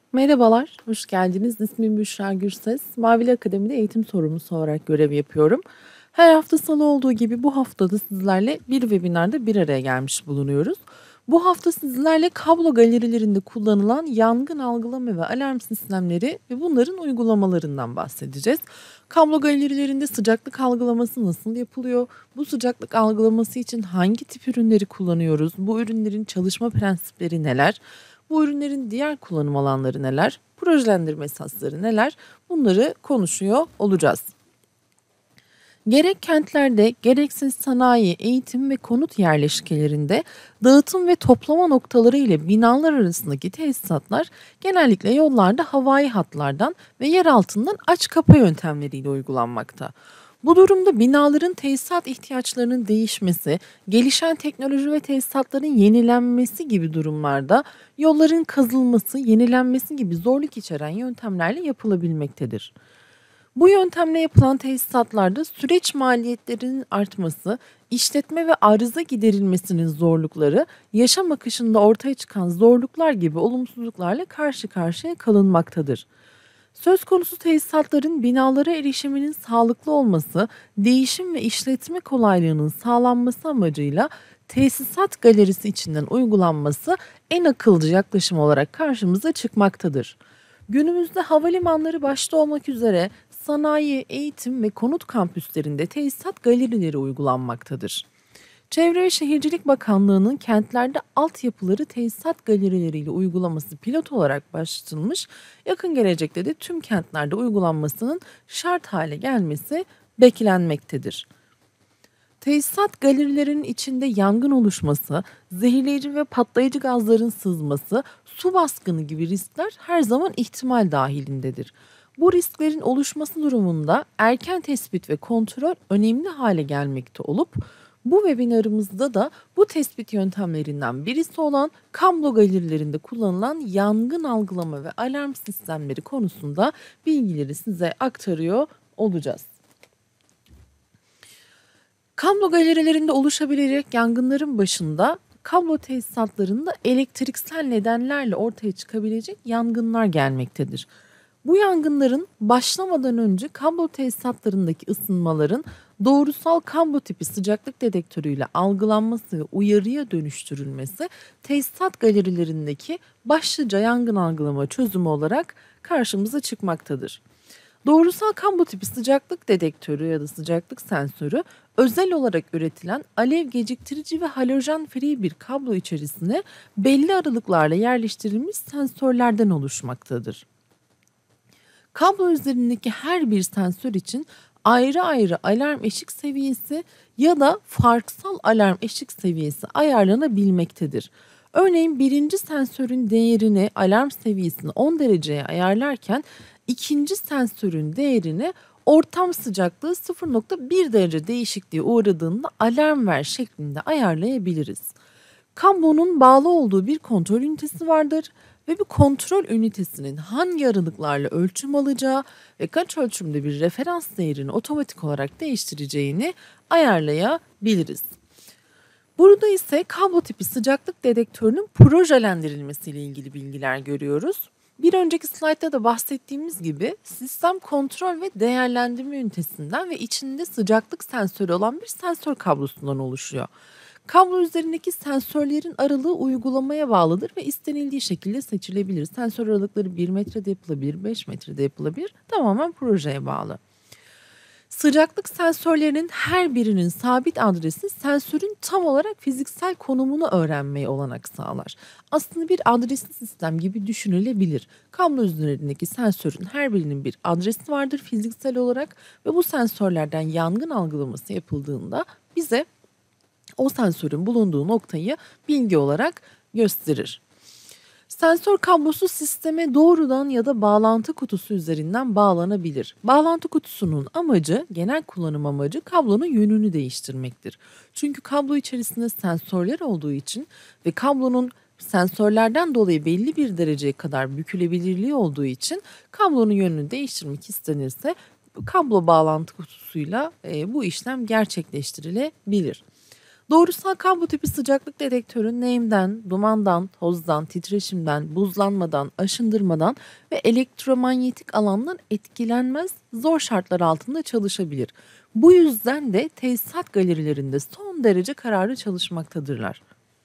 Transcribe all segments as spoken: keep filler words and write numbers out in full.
Merhabalar, hoş geldiniz. İsmim Büşra Gürses. Mavili Akademi'de eğitim sorumlusu olarak görev yapıyorum. Her hafta salı olduğu gibi bu hafta da sizlerle bir webinarda bir araya gelmiş bulunuyoruz. Bu hafta sizlerle kablo galerilerinde kullanılan yangın algılama ve alarm sistemleri ve bunların uygulamalarından bahsedeceğiz. Kablo galerilerinde sıcaklık algılaması nasıl yapılıyor? Bu sıcaklık algılaması için hangi tip ürünleri kullanıyoruz? Bu ürünlerin çalışma prensipleri neler? Bu ürünlerin diğer kullanım alanları neler? Projelendirme esasları neler? Bunları konuşuyor olacağız. Gerek kentlerde, gerekse sanayi, eğitim ve konut yerleşkelerinde dağıtım ve toplama noktaları ile binalar arasındaki tesisatlar genellikle yollarda havai hatlardan ve yer altından aç kapa yöntemleriyle uygulanmakta. Bu durumda binaların tesisat ihtiyaçlarının değişmesi, gelişen teknoloji ve tesisatların yenilenmesi gibi durumlarda yolların kazılması, yenilenmesi gibi zorluk içeren yöntemlerle yapılabilmektedir. Bu yöntemle yapılan tesisatlarda süreç maliyetlerinin artması, işletme ve arıza giderilmesinin zorlukları, yaşam akışında ortaya çıkan zorluklar gibi olumsuzluklarla karşı karşıya kalınmaktadır. Söz konusu tesisatların binalara erişiminin sağlıklı olması, değişim ve işletme kolaylığının sağlanması amacıyla tesisat galerisi içinden uygulanması en akılcı yaklaşım olarak karşımıza çıkmaktadır. Günümüzde havalimanları başta olmak üzere sanayi, eğitim ve konut kampüslerinde tesisat galerileri uygulanmaktadır. Çevre ve Şehircilik Bakanlığı'nın kentlerde altyapıları tesisat galerileriyle uygulaması pilot olarak başlatılmış, yakın gelecekte de tüm kentlerde uygulanmasının şart hale gelmesi beklenmektedir. Tesisat galerilerinin içinde yangın oluşması, zehirleyici ve patlayıcı gazların sızması, su baskını gibi riskler her zaman ihtimal dahilindedir. Bu risklerin oluşması durumunda erken tespit ve kontrol önemli hale gelmekte olup, bu webinarımızda da bu tespit yöntemlerinden birisi olan kablo galerilerinde kullanılan yangın algılama ve alarm sistemleri konusunda bilgileri size aktarıyor olacağız. Kablo galerilerinde oluşabilecek yangınların başında kablo tesisatlarında elektriksel nedenlerle ortaya çıkabilecek yangınlar gelmektedir. Bu yangınların başlamadan önce kablo tesisatlarındaki ısınmaların doğrusal kablo tipi sıcaklık dedektörüyle algılanması ve uyarıya dönüştürülmesi tesisat galerilerindeki başlıca yangın algılama çözümü olarak karşımıza çıkmaktadır. Doğrusal kablo tipi sıcaklık dedektörü ya da sıcaklık sensörü özel olarak üretilen alev geciktirici ve halojen free bir kablo içerisine belli aralıklarla yerleştirilmiş sensörlerden oluşmaktadır. Kablo üzerindeki her bir sensör için ayrı ayrı alarm eşik seviyesi ya da farksal alarm eşik seviyesi ayarlanabilmektedir. Örneğin birinci sensörün değerini alarm seviyesini on dereceye ayarlarken ikinci sensörün değerini ortam sıcaklığı sıfır nokta bir derece değişikliğe uğradığında alarm ver şeklinde ayarlayabiliriz. Kablonun bağlı olduğu bir kontrol ünitesi vardır ve bu kontrol ünitesinin hangi aralıklarla ölçüm alacağı ve kaç ölçümde bir referans değerini otomatik olarak değiştireceğini ayarlayabiliriz. Burada ise kablo tipi sıcaklık dedektörünün projelendirilmesiyle ilgili bilgiler görüyoruz. Bir önceki slaytta da bahsettiğimiz gibi sistem kontrol ve değerlendirme ünitesinden ve içinde sıcaklık sensörü olan bir sensör kablosundan oluşuyor. Kablo üzerindeki sensörlerin aralığı uygulamaya bağlıdır ve istenildiği şekilde seçilebilir. Sensör aralıkları bir metrede yapılabilir, beş metrede yapılabilir. Tamamen projeye bağlı. Sıcaklık sensörlerinin her birinin sabit adresi sensörün tam olarak fiziksel konumunu öğrenmeye olanak sağlar. Aslında bir adresli sistem gibi düşünülebilir. Kablo üzerindeki sensörün her birinin bir adresi vardır fiziksel olarak ve bu sensörlerden yangın algılaması yapıldığında bize o sensörün bulunduğu noktayı bilgi olarak gösterir. Sensör kablosu sisteme doğrudan ya da bağlantı kutusu üzerinden bağlanabilir. Bağlantı kutusunun amacı, genel kullanım amacı kablonun yönünü değiştirmektir. Çünkü kablo içerisinde sensörler olduğu için ve kablonun sensörlerden dolayı belli bir dereceye kadar bükülebilirliği olduğu için kablonun yönünü değiştirmek istenirse kablo bağlantı kutusuyla e, bu işlem gerçekleştirilebilir. Doğrusal kablo tipi sıcaklık dedektörü nemden, dumandan, tozdan, titreşimden, buzlanmadan, aşındırmadan ve elektromanyetik alandan etkilenmez, zor şartlar altında çalışabilir. Bu yüzden de tesisat galerilerinde son derece kararlı çalışmaktadırlar.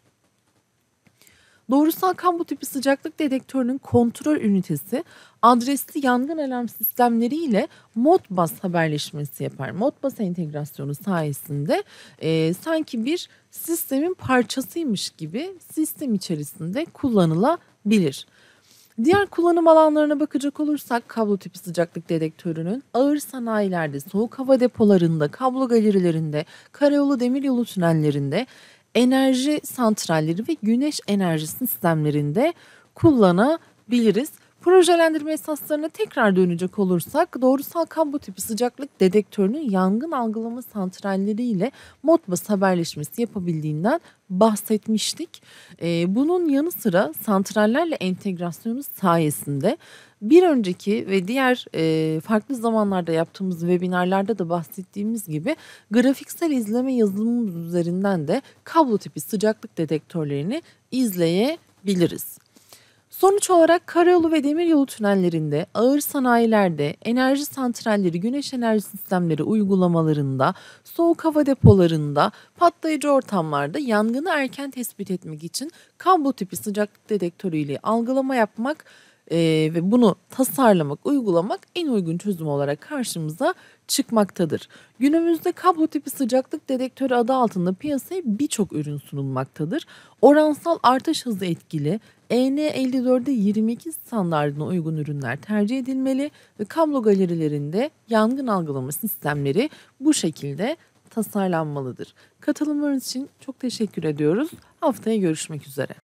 Doğrusal kablo tipi sıcaklık dedektörünün kontrol ünitesi adresli yangın alarm sistemleri ile Modbus haberleşmesi yapar. Modbus entegrasyonu sayesinde e, sanki bir sistemin parçasıymış gibi sistem içerisinde kullanılabilir. Diğer kullanım alanlarına bakacak olursak kablo tipi sıcaklık dedektörünün ağır sanayilerde, soğuk hava depolarında, kablo galerilerinde, karayolu demiryolu tünellerinde, enerji santralleri ve güneş enerji sistemlerinde kullanabiliriz. Projelendirme esaslarına tekrar dönecek olursak doğrusal kablo tipi sıcaklık dedektörünün yangın algılama santralleri ile Modbus haberleşmesi yapabildiğinden bahsetmiştik. Ee, bunun yanı sıra santrallerle entegrasyonu sayesinde bir önceki ve diğer e, farklı zamanlarda yaptığımız webinarlarda da bahsettiğimiz gibi grafiksel izleme yazılımımız üzerinden de kablo tipi sıcaklık dedektörlerini izleyebiliriz. Sonuç olarak karayolu ve demiryolu tünellerinde, ağır sanayilerde, enerji santralleri, güneş enerji sistemleri uygulamalarında, soğuk hava depolarında, patlayıcı ortamlarda yangını erken tespit etmek için kablo tipi sıcaklık dedektörü ile algılama yapmak e, ve bunu tasarlamak, uygulamak en uygun çözüm olarak karşımıza çıkmaktadır. Günümüzde kablo tipi sıcaklık dedektörü adı altında piyasaya birçok ürün sunulmaktadır. Oransal artış hızı etkili E N elli dörde yirmi iki standardına uygun ürünler tercih edilmeli ve kablo galerilerinde yangın algılama sistemleri bu şekilde tasarlanmalıdır. Katılımlarınız için çok teşekkür ediyoruz. Haftaya görüşmek üzere.